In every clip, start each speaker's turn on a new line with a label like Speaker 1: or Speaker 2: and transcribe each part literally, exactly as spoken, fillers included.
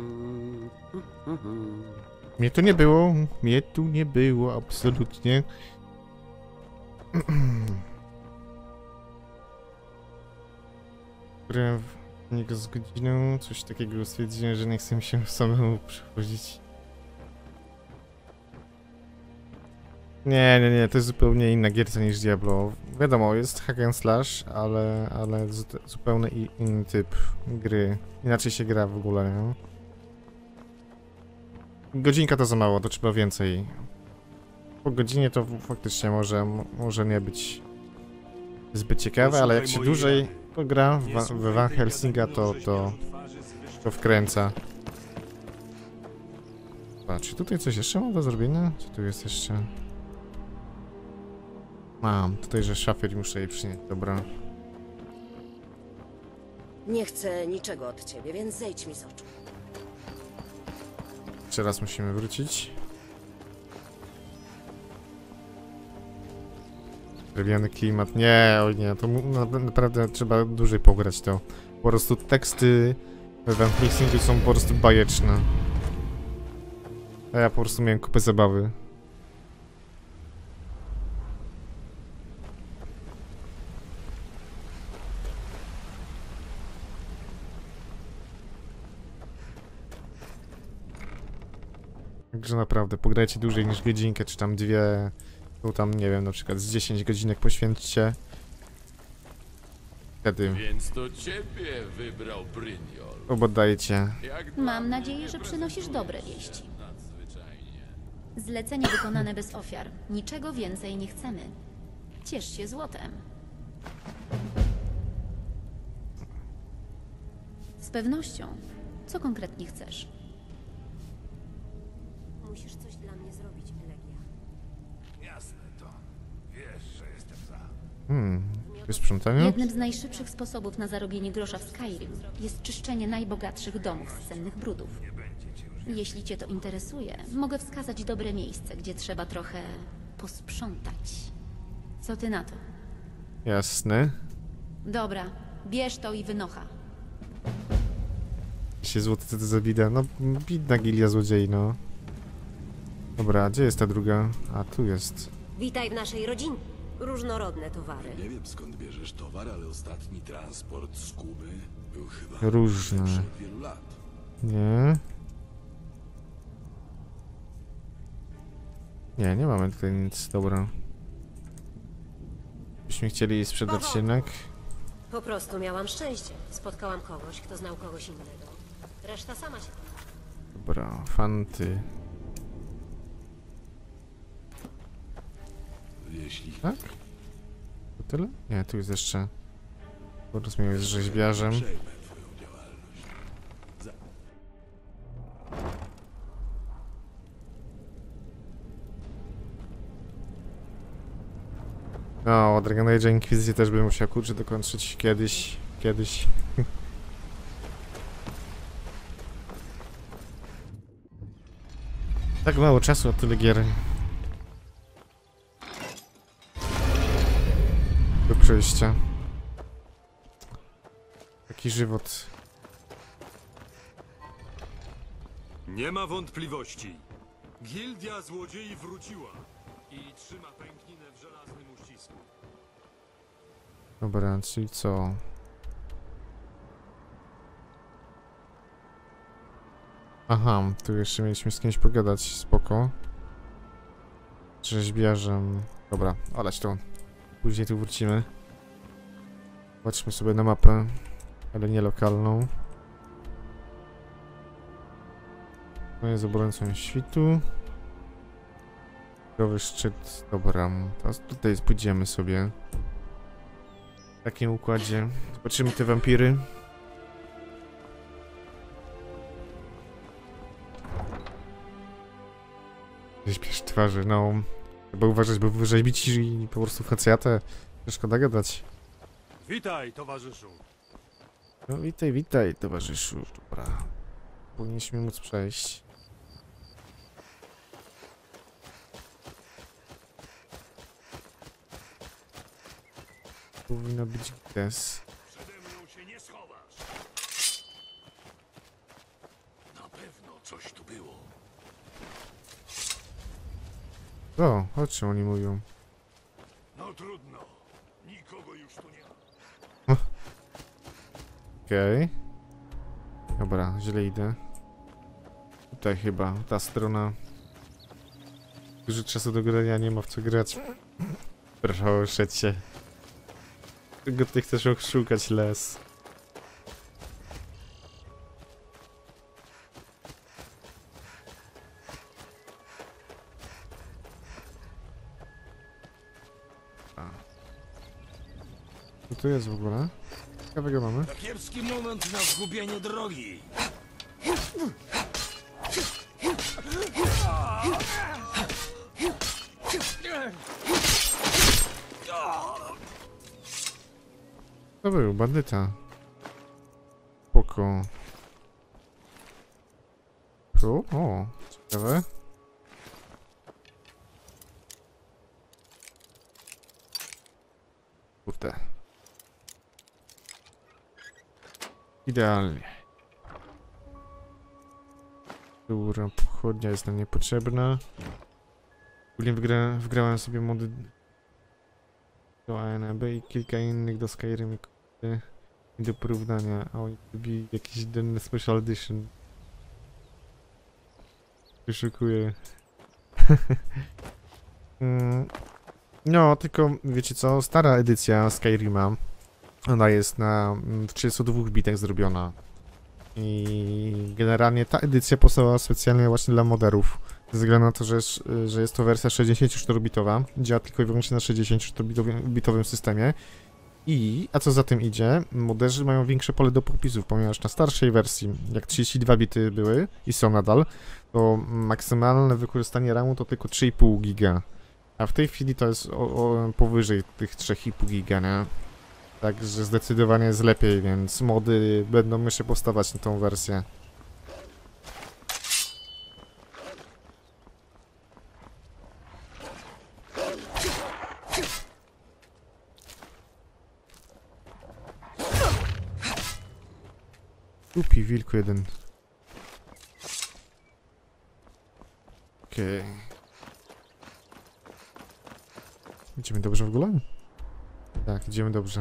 Speaker 1: Mnie tu nie było, mnie tu nie było, absolutnie. Grałem w niego z godziną, coś takiego stwierdziłem, że nie chcę mi się samemu przechodzić. Nie, nie, nie, to jest zupełnie inna gierka niż Diablo. Wiadomo, jest hack and slash, ale, ale zupełnie inny typ gry. Inaczej się gra w ogóle, nie? Godzinka to za mało, to trzeba więcej. Po godzinie to faktycznie może, może nie być zbyt ciekawe, ale jak się dłużej pogra w, w Van Helsinga, to, to, to wkręca. A, czy tutaj coś jeszcze mam do zrobienia? Co tu jest jeszcze? Mam, tutaj, że szafier muszę jej przynieść, dobra.
Speaker 2: Nie chcę niczego od ciebie, więc zejdź mi z oczu.
Speaker 1: Jeszcze raz musimy wrócić. Zrobiony klimat. Nie, oj nie, to naprawdę trzeba dłużej pograć to. Po prostu teksty w Van Helsingu są po prostu bajeczne. A ja po prostu miałem kupę zabawy. Także naprawdę, pograjcie dłużej niż godzinkę, czy tam dwie, tu tam, nie wiem, na przykład z dziesięć godzinek poświęćcie. Wtedy
Speaker 3: Więc to ciebie wybrał Brynjol.
Speaker 1: obodajcie.
Speaker 4: Mam nadzieję, że przynosisz dobre wieści. Zlecenie wykonane bez ofiar. Niczego więcej nie chcemy. Ciesz się złotem. Z pewnością. Co konkretnie chcesz?
Speaker 2: Musisz coś dla mnie zrobić, Elegia.
Speaker 5: Jasne to. Wiesz, że jestem za.
Speaker 1: Hmm, wysprzątanie?
Speaker 4: Jednym z najszybszych sposobów na zarobienie grosza w Skyrim jest czyszczenie najbogatszych domów z cennych brudów. Jeśli cię to interesuje, mogę wskazać dobre miejsce, gdzie trzeba trochę posprzątać. Co ty na to?
Speaker 1: Jasne.
Speaker 4: Dobra, bierz to i wynocha.
Speaker 1: się złoty co to za bida. No, bidna gilia złodziei, no. Dobra, gdzie jest ta druga? A, tu jest.
Speaker 2: Witaj w naszej rodzinie. Różnorodne towary.
Speaker 5: Nie wiem skąd bierzesz towar, ale ostatni transport z Kuby był chyba
Speaker 1: Różne.
Speaker 5: lepszy od wielu lat.
Speaker 1: Nie. Nie, nie mamy tutaj nic. Dobra. Byśmy chcieli sprzedać jednak.
Speaker 2: Po prostu miałam szczęście. Spotkałam kogoś, kto znał kogoś innego. Reszta sama się...
Speaker 1: Dobra, fanty.
Speaker 5: Jeśli
Speaker 1: Tak? To tyle? Nie, tu jest jeszcze. Porozmawiać z rzeźbiarzem.
Speaker 5: przejmę twoją działalność. Za...
Speaker 1: No, Dragon Age Inkwizycję też bym musiał kurczę dokończyć kiedyś. Kiedyś. Tak mało czasu, a tyle gier. Do przejścia. Taki żywot.
Speaker 6: Nie ma wątpliwości. Gildia Złodziei wróciła i trzyma pękninę w żelaznym uścisku.
Speaker 1: Dobra, czyli co? Aha, tu jeszcze mieliśmy z kimś pogadać, spoko. Z rzeźbiarzem. Dobra, olać to. Później tu wrócimy. Patrzmy sobie na mapę, ale nie lokalną. To jest obrońcą świtu. Nowy szczyt. Dobra, teraz tutaj pójdziemy sobie. W takim układzie. Zobaczymy te wampiry. Rzeźbiarz twarzy, no. Trzeba uważać, bo wyrzeźbić ci po prostu facjatę. Szkoda gadać.
Speaker 6: Witaj, towarzyszu.
Speaker 1: No witaj, witaj, towarzyszu. Dobra. Powinniśmy móc przejść. Powinno być gdes.
Speaker 5: Przede mną się nie schowasz. Na Coś tu było.
Speaker 1: O, o czym oni mówią?
Speaker 6: No trudno. Nikogo już tu nie ma.
Speaker 1: Okej. Okay. Dobra, źle idę. Tutaj chyba, ta strona. Dużo czasu do grania, nie ma w co grać. Proszę cię. Czego ty chcesz oszukać, les? Co tu jest w ogóle? Ciekawego mamy?
Speaker 7: Kiepski moment na zgubienie drogi.
Speaker 1: To był bandyta. Spoko. Tu? O, ciekawe. Kurde. Idealnie. Dobra, pochodnia jest nam niepotrzebna. Ogólnie wgra, wgrałem sobie mody do A N B i kilka innych do Skyrim i do porównania, a oni zrobili jakiś denny special edition. Wyszukuję. mm, no, tylko wiecie co, stara edycja Skyrima, ona jest na trzydziestu dwóch bitach zrobiona. I generalnie ta edycja powstała specjalnie właśnie dla moderów. Ze względu na to, że jest, że jest to wersja sześćdziesięcioczterobitowa, działa tylko i wyłącznie na sześćdziesięcioczterobitowym systemie. I, a co za tym idzie, moderzy mają większe pole do popisów, ponieważ na starszej wersji, jak trzydzieści dwa bity były i są nadal, to maksymalne wykorzystanie ramu to tylko trzy i pół giga. A w tej chwili to jest o, o, powyżej tych trzy i pół giga, nie? Także zdecydowanie jest lepiej, więc mody będą jeszcze powstawać na tą wersję. Upi, wilku jeden. Okej. Okay. Idziemy dobrze w ogóle? Tak, idziemy dobrze.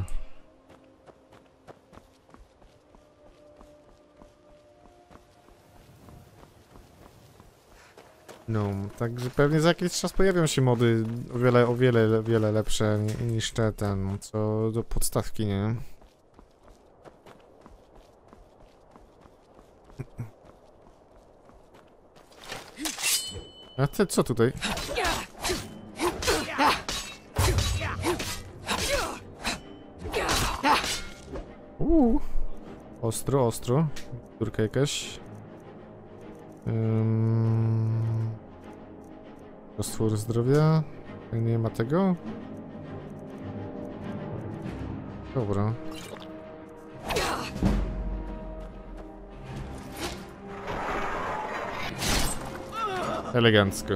Speaker 1: No, także pewnie za jakiś czas pojawią się mody o wiele, o wiele, wiele lepsze niż te ten, co do podstawki, nie? A ty co tutaj? Uuu. Ostro, ostro. Turka jakaś. Um, Roztwór zdrowia. Nie ma tego. Dobra. Elegancko.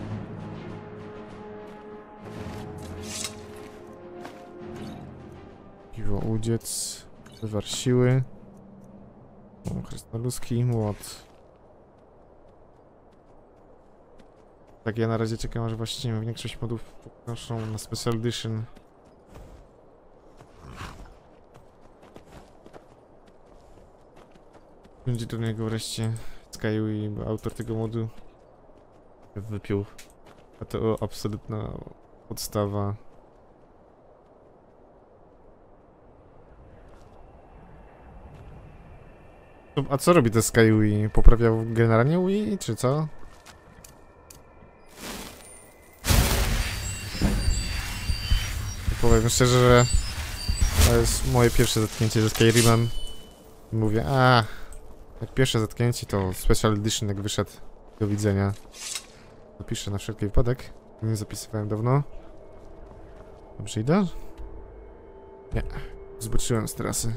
Speaker 1: Piwo udziec. Wywar siły. O, krasnoludzki młot. Tak, ja na razie czekam, aż właściwie większość modów poproszą na Special Edition. Będzie do niego wreszcie Skyway, bo autor tego modu wypił. A to absolutna podstawa. A co robi te Skyway? Poprawiał generalnie Wii, czy co? Powiem szczerze, że to jest moje pierwsze zetknięcie ze Skyrimem. I mówię, a jak pierwsze zetknięcie to Special Edition jak wyszedł. Do widzenia. Zapiszę na wszelki wypadek. Nie zapisywałem dawno. Dobrze idę? Nie. Zobaczyłem z trasy.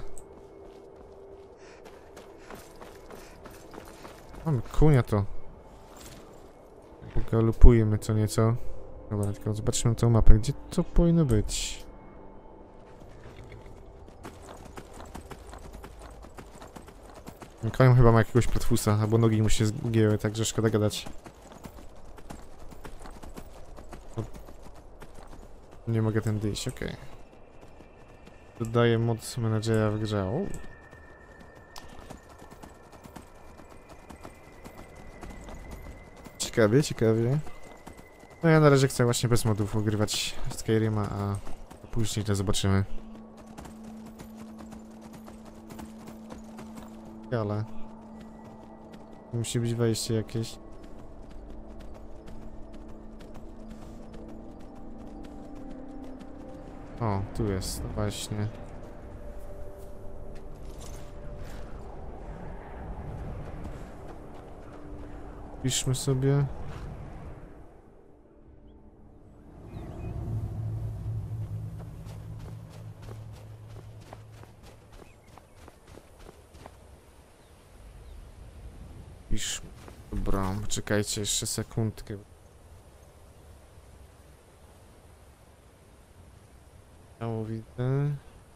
Speaker 1: Mamy kunia to. Pogalopujemy co nieco. Dobra, tylko zobaczmy tą mapę. Gdzie to powinno być? Ten koń chyba ma jakiegoś platfusa, albo nogi mu się zgięły, także szkoda gadać. O. Nie mogę tędy iść, okej. Okay. Dodaję moc menadżera w grze. O. Ciekawie, ciekawie. No ja na razie chcę właśnie bez modów ogrywać Skyrima, a później to zobaczymy. Ale musi być wejście jakieś. O, tu jest, no właśnie. Piszmy sobie. Pisz. Dobra, czekajcie jeszcze sekundkę. Ciało widzę.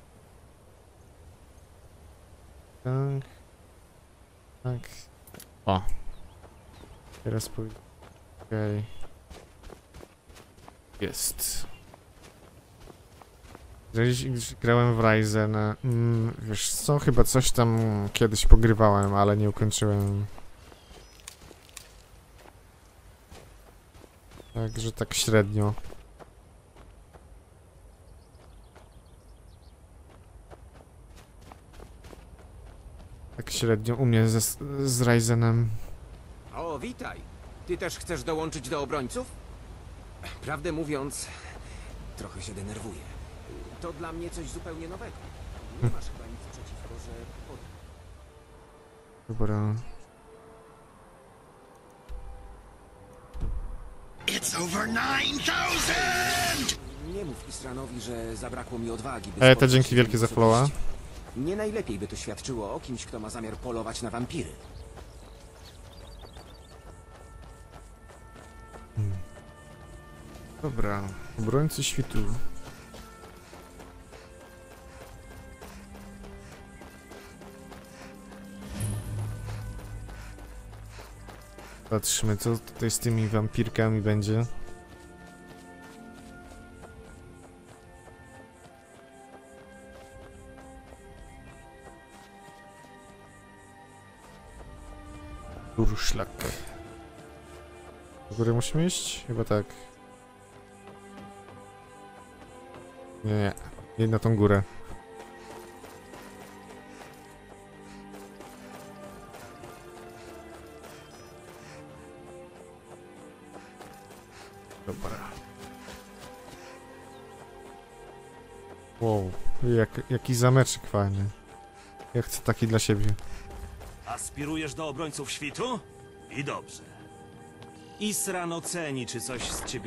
Speaker 1: Tak. Tak. O. Teraz pójdę. Okej. Okay. Jest. Gdzieś grałem w Ryzen. Mm, wiesz co, chyba coś tam kiedyś pogrywałem, ale nie ukończyłem. Także tak średnio. Tak średnio u mnie ze, z Ryzenem.
Speaker 8: O, witaj. Ty też chcesz dołączyć do obrońców? Prawdę mówiąc, trochę się denerwuję. To dla mnie coś zupełnie nowego. Nie masz chyba nic przeciwko, że...
Speaker 1: Dobra.
Speaker 7: It's over nine thousand!
Speaker 8: Nie mów Isranowi, że zabrakło mi odwagi, by...
Speaker 1: Ale te
Speaker 8: spotkać
Speaker 1: dzięki
Speaker 8: się
Speaker 1: wielkie za followa.
Speaker 8: osobiście. Nie najlepiej by to świadczyło o kimś, kto ma zamiar polować na wampiry.
Speaker 1: Hmm. Dobra, obrońcy świtu. Patrzmy, co tutaj z tymi wampirkami będzie. Durszlak. Do góry musimy iść? Chyba tak. Nie, nie. Nie na tą górę. Dobra. Wow, jak, jaki zameczek fajny. Ja chcę taki dla siebie.
Speaker 9: Aspirujesz do obrońców świtu? I dobrze. Isran oceni, czy coś z ciebie...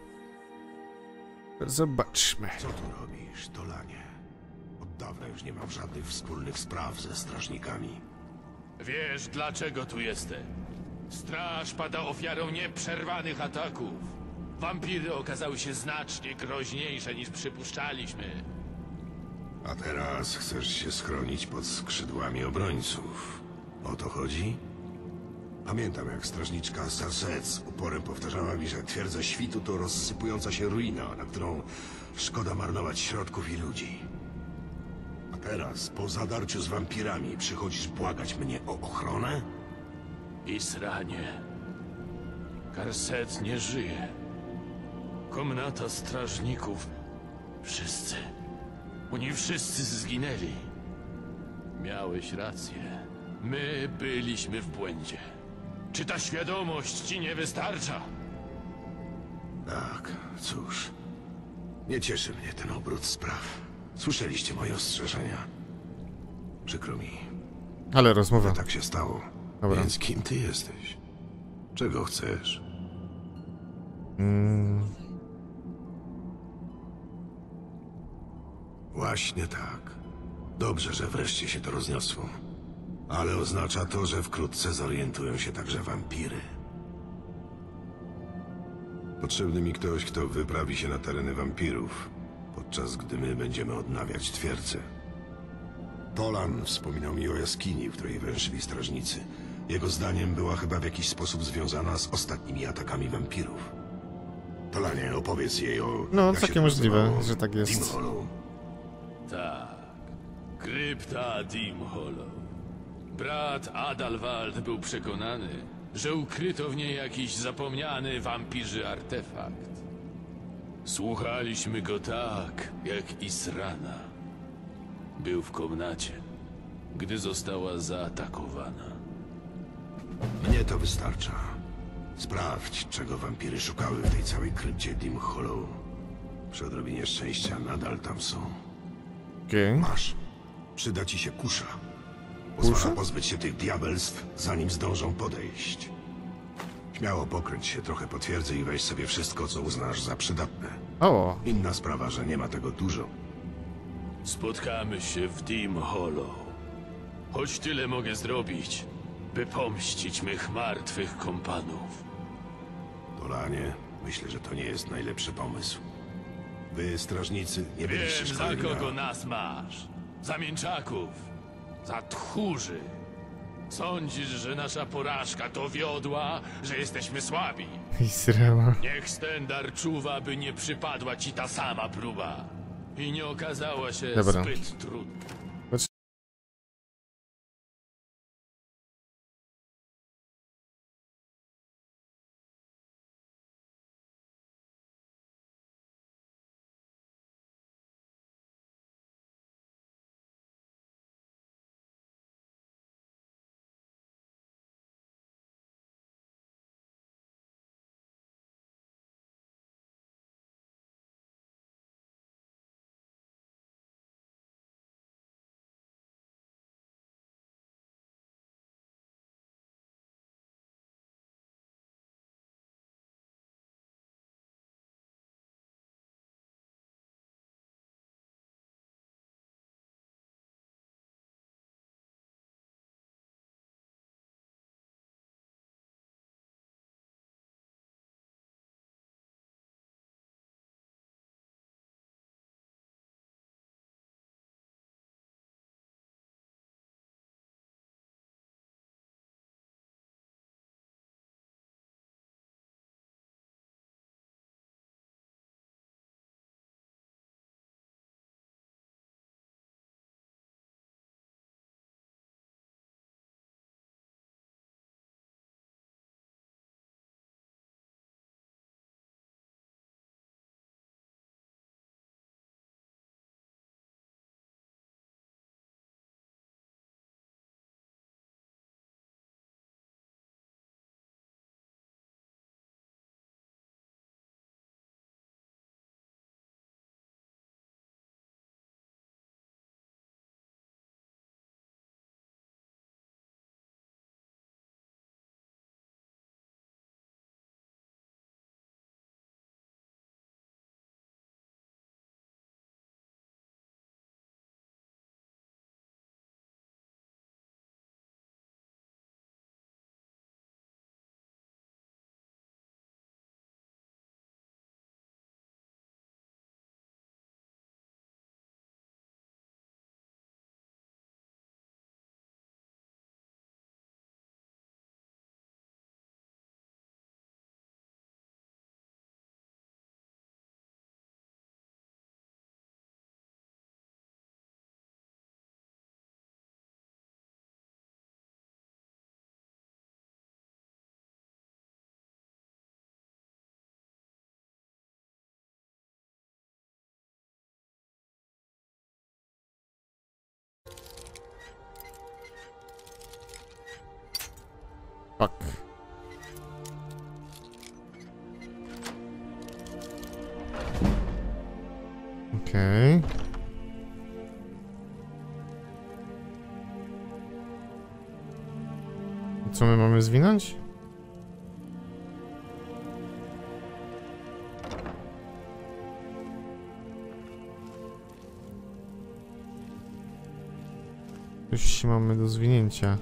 Speaker 1: Zobaczmy.
Speaker 5: Co tu robisz, Dolanie? Od dawna już nie mam żadnych wspólnych spraw ze strażnikami.
Speaker 3: Wiesz, dlaczego tu jestem? Straż pada ofiarą nieprzerwanych ataków. Wampiry okazały się znacznie groźniejsze niż przypuszczaliśmy.
Speaker 5: A teraz chcesz się schronić pod skrzydłami obrońców. O to chodzi? Pamiętam, jak strażniczka Sarset z uporem powtarzała mi, że twierdza świtu to rozsypująca się ruina, na którą szkoda marnować środków i ludzi. A teraz, po zadarciu z wampirami, przychodzisz błagać mnie o ochronę?
Speaker 3: Isranie. Karset nie żyje. Komnata strażników. Wszyscy. Oni wszyscy zginęli. Miałeś rację. My byliśmy w błędzie. Czy ta świadomość ci nie wystarcza?
Speaker 5: Tak, cóż. Nie cieszy mnie ten obrót spraw. Słyszeliście moje ostrzeżenia. Przykro mi,
Speaker 1: Ale rozmowa.
Speaker 5: że tak się stało.
Speaker 1: Dobra.
Speaker 5: Więc kim ty jesteś? Czego chcesz?
Speaker 1: Mm,
Speaker 5: Właśnie tak. Dobrze, że wreszcie się to rozniosło. Ale oznacza to, że wkrótce zorientują się także wampiry. Potrzebny mi ktoś, kto wyprawi się na tereny wampirów, podczas gdy my będziemy odnawiać twierdzę. Tolan wspominał mi o jaskini, w której węszyli strażnicy. Jego zdaniem była chyba w jakiś sposób związana z ostatnimi atakami wampirów. Tolanie, opowiedz jej o...
Speaker 1: No,
Speaker 5: jak się
Speaker 1: całkiem
Speaker 5: to
Speaker 1: możliwe,
Speaker 5: nazywało?
Speaker 1: że tak jest.
Speaker 5: Dim Hollow.
Speaker 3: Tak. Krypta Dim Hollow. Brat Adalwald był przekonany, że ukryto w niej jakiś zapomniany wampirzy artefakt. Słuchaliśmy go tak, jak Israna. Był w komnacie, gdy została zaatakowana.
Speaker 5: Mnie to wystarcza. Sprawdź, czego wampiry szukały w tej całej krypcie Dim Hollow. Przy odrobinie szczęścia nadal tam są.
Speaker 1: Okej.
Speaker 5: Masz. Przyda ci się kusza. Pozwala
Speaker 1: Kusza?
Speaker 5: pozbyć się tych diabelstw, zanim zdążą podejść. Śmiało pokręć się trochę po twierdzy i weź sobie wszystko, co uznasz za przydatne.
Speaker 1: O,
Speaker 5: Inna sprawa, że nie ma tego dużo.
Speaker 3: Spotkamy się w Dim Hollow. Choć tyle mogę zrobić, by pomścić mych martwych kompanów.
Speaker 5: Tolanie, myślę, że to nie jest najlepszy pomysł. Wy, strażnicy, nie byliście
Speaker 3: Wiem, za
Speaker 5: szkoleni
Speaker 3: kogo
Speaker 5: na...
Speaker 3: nas masz. Za mięczaków. Za tchórzy. Sądzisz, że nasza porażka to wiodła, że jesteśmy słabi.
Speaker 1: Israela.
Speaker 3: Niech Stendar czuwa, by nie przypadła ci ta sama próba. I nie okazała się
Speaker 1: Dobra.
Speaker 3: zbyt trudna.
Speaker 1: Fuck. Okej. I co my mamy zwinąć? Coś mamy do zwinięcia.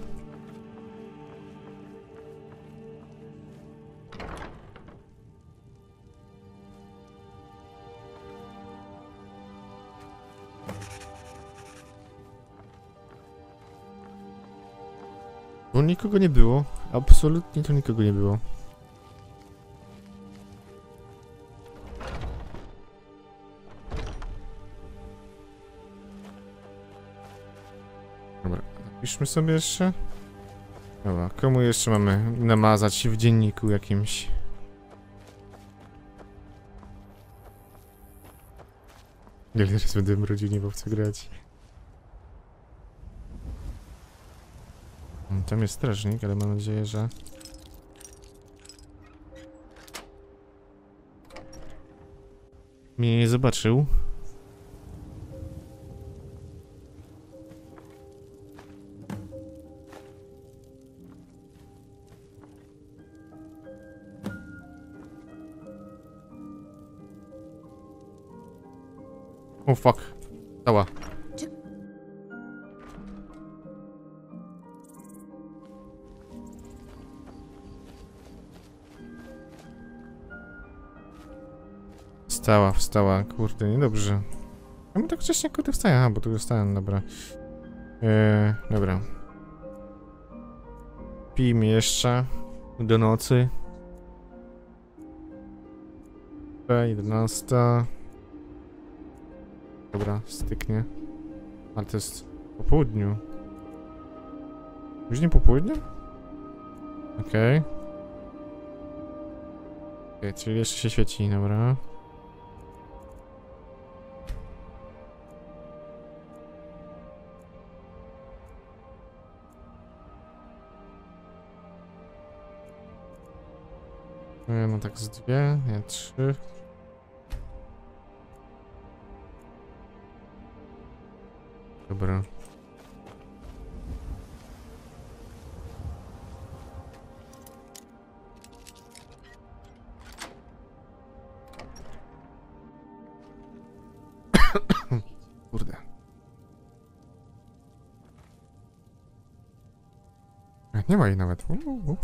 Speaker 1: Tu nikogo nie było. Absolutnie tu nikogo nie było. Dobra, napiszmy sobie jeszcze. Dobra, komu jeszcze mamy namazać w dzienniku jakimś? Ile teraz będę w rodzinie w co grać? Tam jest strażnik, ale mam nadzieję, że... mnie nie zobaczył. O, fuck. Stała. Wstała, wstała, kurde, niedobrze. Czemu tak wcześnie kurde wstaje? Aha, bo tu wstałem, dobra. Eee, dobra. Pijmy jeszcze do nocy. jedenasta. Dobra, styknie. Ale to jest po południu. Później po południu? Okej. Okay. Okay, czyli jeszcze się świeci, dobra. No tak z dwie, nie trzy. Dobra. Kurde. Nie ma jej nawet. Uuu.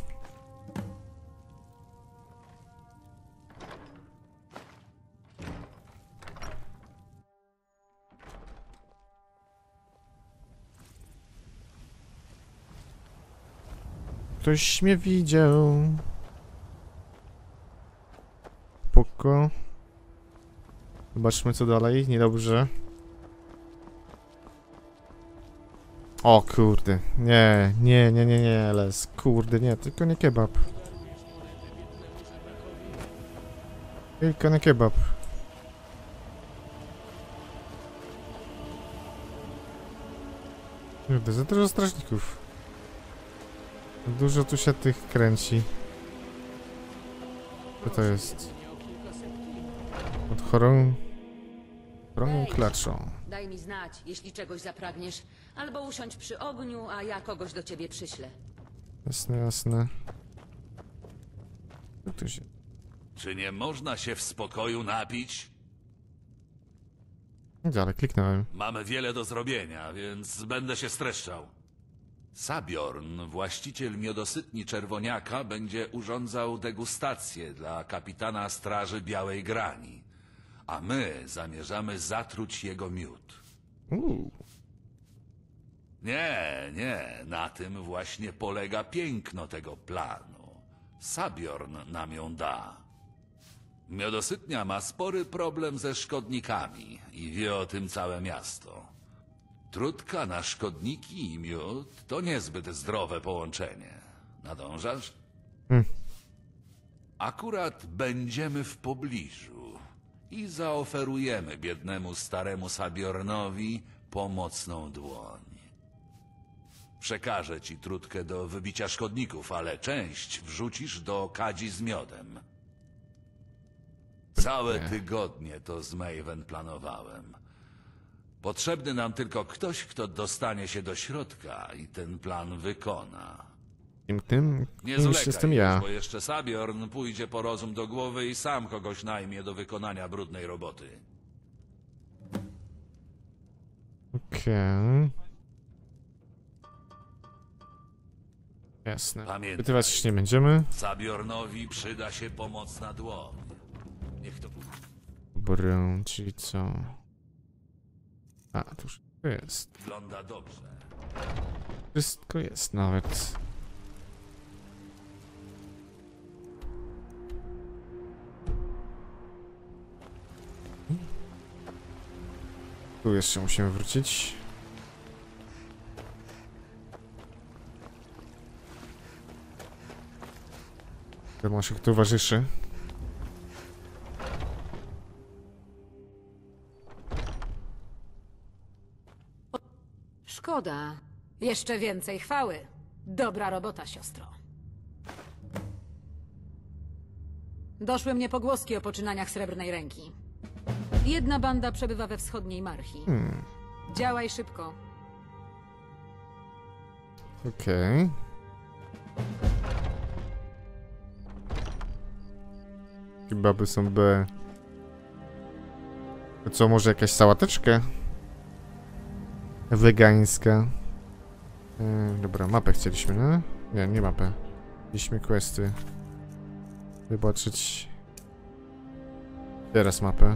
Speaker 1: Ktoś mnie widział. Spoko. Zobaczmy co dalej. Niedobrze. O kurde. Nie, nie, nie, nie, nie, les. Kurde, nie, tylko nie kebab. Tylko nie kebab. Kurde, za dużo strażników. Dużo tu się tych kręci. Co to jest? Pod chorą... chorą klaczą.
Speaker 10: Daj mi znać, jeśli czegoś zapragniesz. Albo usiądź przy ogniu, a ja kogoś do ciebie przyślę.
Speaker 1: Jasne, jasne. Co tu się...
Speaker 3: Czy nie można się w spokoju napić?
Speaker 1: Ale kliknąłem.
Speaker 3: Mamy wiele do zrobienia, więc będę się streszczał. Sabjorn, właściciel miodosytni Czerwoniaka, będzie urządzał degustację dla kapitana Straży Białej Grani, a my zamierzamy zatruć jego miód.
Speaker 1: Uuu.
Speaker 3: Nie, nie, na tym właśnie polega piękno tego planu. Sabjorn nam ją da. Miodosytnia ma spory problem ze szkodnikami i wie o tym całe miasto. Trudka na szkodniki i miód to niezbyt zdrowe połączenie. Nadążasz?
Speaker 1: Hmm.
Speaker 3: Akurat będziemy w pobliżu i zaoferujemy biednemu staremu Sabjornowi pomocną dłoń. Przekażę ci trutkę do wybicia szkodników, ale część wrzucisz do kadzi z miodem. Całe tygodnie to z Maven planowałem. Potrzebny nam tylko ktoś, kto dostanie się do środka i ten plan wykona.
Speaker 1: Tym, tym
Speaker 3: Nie
Speaker 1: kimś
Speaker 3: zwlekaj,
Speaker 1: jestem ja.
Speaker 3: bo jeszcze Sabjorn pójdzie po rozum do głowy i sam kogoś najmie do wykonania brudnej roboty.
Speaker 1: Okej. Okay. Jasne.
Speaker 3: Pamiętaj,
Speaker 1: Pytywać się nie będziemy.
Speaker 3: Sabjornowi przyda się pomocna dłoń. Niech to...
Speaker 1: Brę, czyli co? A, to już jest.
Speaker 3: Wygląda dobrze.
Speaker 1: Wszystko jest nawet. Tu jeszcze musimy wrócić. To naszych towarzyszy.
Speaker 11: Szkoda. Jeszcze więcej chwały. Dobra robota, siostro. Doszły mnie pogłoski o poczynaniach Srebrnej Ręki. Jedna banda przebywa we wschodniej Marchi.
Speaker 1: Hmm.
Speaker 11: Działaj szybko.
Speaker 1: Okej. Okay. Kebaby są B. To co, może jakaś sałateczka? Wegańska. Yy, dobra, mapę chcieliśmy, no? Nie, nie mapę. Chcieliśmy questy. Wybaczyć. Teraz mapę.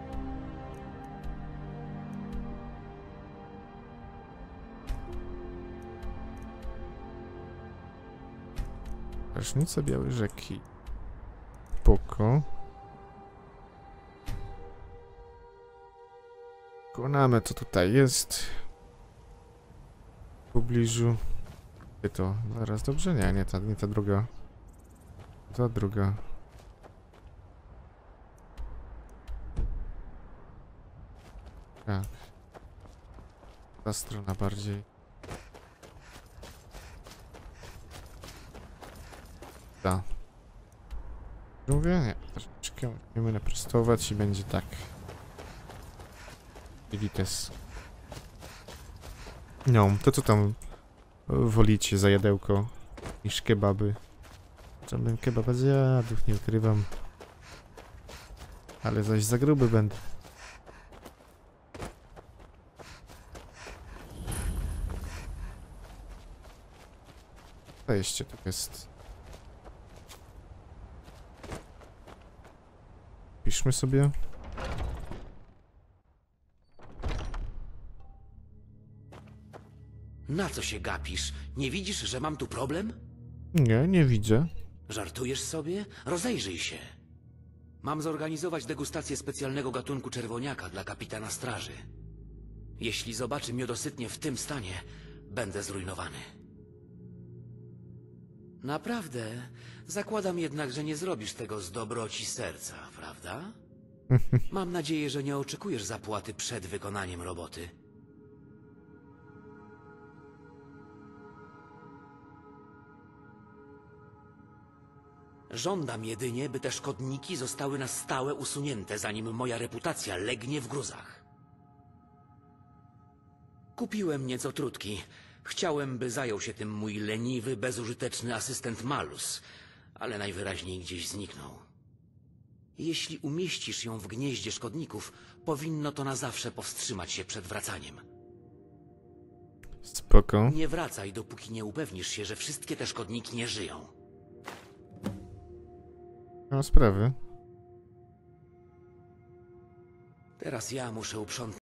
Speaker 1: Pasznica Białej Rzeki. Spoko. Konamy, co tutaj jest. W pobliżu. Gdzie to? Zaraz, dobrze? Nie, nie ta, nie ta druga. Ta druga. Tak. Ta strona bardziej. Ta. Mówię? Nie. Troszeczkę musimy naprostować i będzie tak. Vites. No, to co tam wolicie za jadełko niż kebaby? Co bym kebaba zjadł, nie ukrywam. Ale zaś za gruby będę. Wejście tu jest. Piszmy sobie.
Speaker 12: Na co się gapisz? Nie widzisz, że mam tu problem?
Speaker 1: Nie, nie widzę.
Speaker 12: Żartujesz sobie? Rozejrzyj się. Mam zorganizować degustację specjalnego gatunku czerwoniaka dla kapitana straży. Jeśli zobaczy miodosytnie w tym stanie, będę zrujnowany. Naprawdę? Zakładam jednak, że nie zrobisz tego z dobroci serca, prawda? Mam nadzieję, że nie oczekujesz zapłaty przed wykonaniem roboty. Żądam jedynie, by te szkodniki zostały na stałe usunięte, zanim moja reputacja legnie w gruzach. Kupiłem nieco trutki. Chciałem, by zajął się tym mój leniwy, bezużyteczny asystent Malus, ale najwyraźniej gdzieś zniknął. Jeśli umieścisz ją w gnieździe szkodników, powinno to na zawsze powstrzymać się przed wracaniem.
Speaker 1: Spoko.
Speaker 12: Nie wracaj, dopóki nie upewnisz się, że wszystkie te szkodniki nie żyją.
Speaker 1: Nie ma sprawy.
Speaker 12: Teraz ja muszę uprzątnąć